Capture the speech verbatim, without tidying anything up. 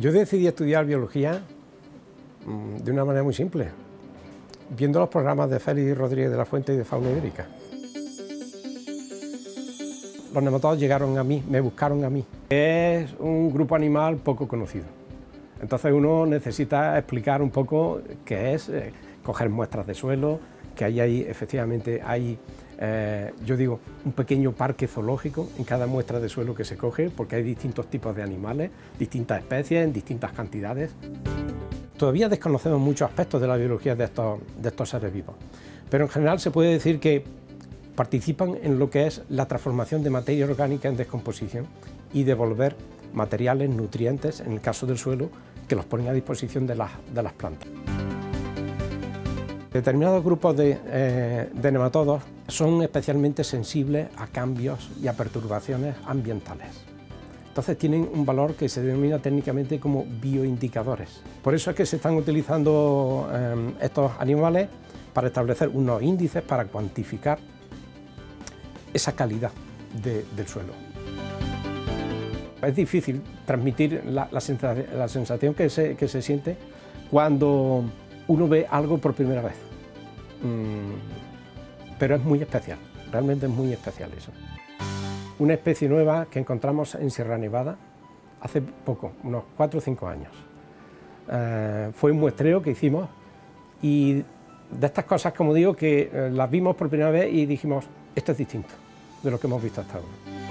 Yo decidí estudiar biología de una manera muy simple, viendo los programas de Félix Rodríguez de la Fuente y de Fauna Ibérica. Los nematodos llegaron a mí, me buscaron a mí. Es un grupo animal poco conocido. Entonces uno necesita explicar un poco qué es, eh, coger muestras de suelo, que ahí hay, efectivamente hay, eh, yo digo, un pequeño parque zoológico en cada muestra de suelo que se coge, porque hay distintos tipos de animales, distintas especies, en distintas cantidades. Todavía desconocemos muchos aspectos de la biología de estos, de estos seres vivos, pero en general se puede decir que participan en lo que es la transformación de materia orgánica en descomposición y devolver materiales, nutrientes, en el caso del suelo, que los ponen a disposición de las, de las plantas. Determinados grupos de, eh, de nematodos son especialmente sensibles a cambios y a perturbaciones ambientales. Entonces tienen un valor que se denomina técnicamente como bioindicadores. Por eso es que se están utilizando eh, estos animales para establecer unos índices para cuantificar esa calidad de, del suelo. Es difícil transmitir la, la, sensación, la sensación que se, que se siente cuando uno ve algo por primera vez. Mm, pero es muy especial, realmente es muy especial eso. Una especie nueva que encontramos en Sierra Nevada hace poco, unos cuatro o cinco años. Eh, fue un muestreo que hicimos y de estas cosas, como digo, que eh, las vimos por primera vez y dijimos, esto es distinto de lo que hemos visto hasta ahora.